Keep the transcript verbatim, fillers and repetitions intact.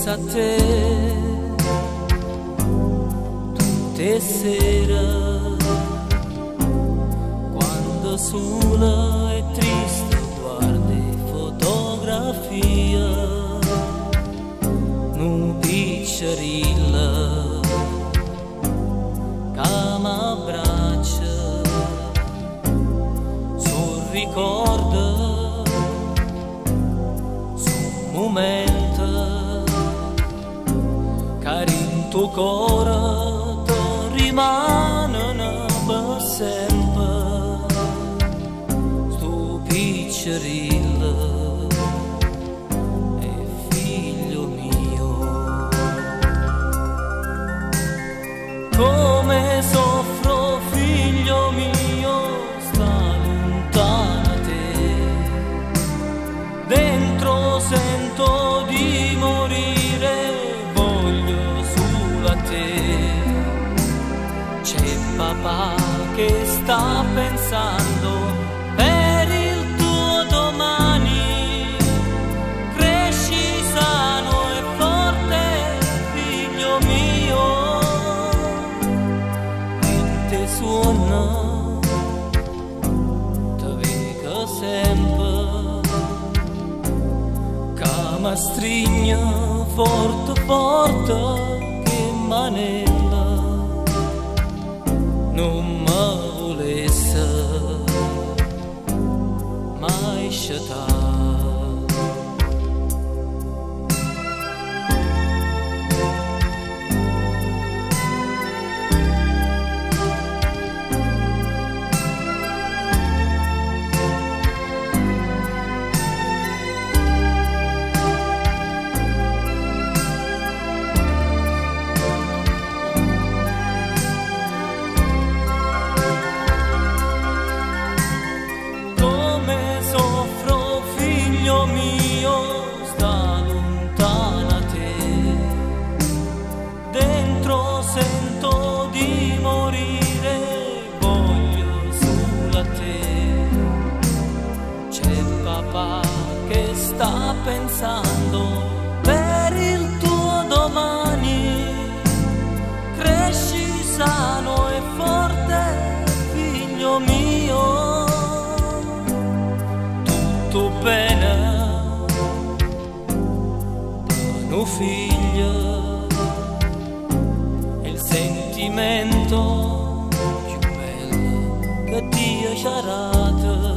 pensa a te tutte sera, quando sola e triste guardi fotografia, nu piccerilla che m'abbraccia, sul ricordo, sul momento che in tuo cuore ti rimane per sempre, stu piccerilla è figlio mio. Come soffro, figlio mio, sta lontana da te, dentro sento di morire, voglio solo a te. C'è papà che sta pensando per il tuo domani, cresci sano e forte, figlio mio, e te suona, te vega sempre, che mi stringe forte forte che manella non mi volesse mai scettare. Mio, sta lontana te, dentro sento di morire, voglio solo a te. C'è papà che sta pensando per il tuo domani, cresci sano e forte, figlio mio, tutto bene, mio figlio, è il sentimento più bello che Dio ci ha dato.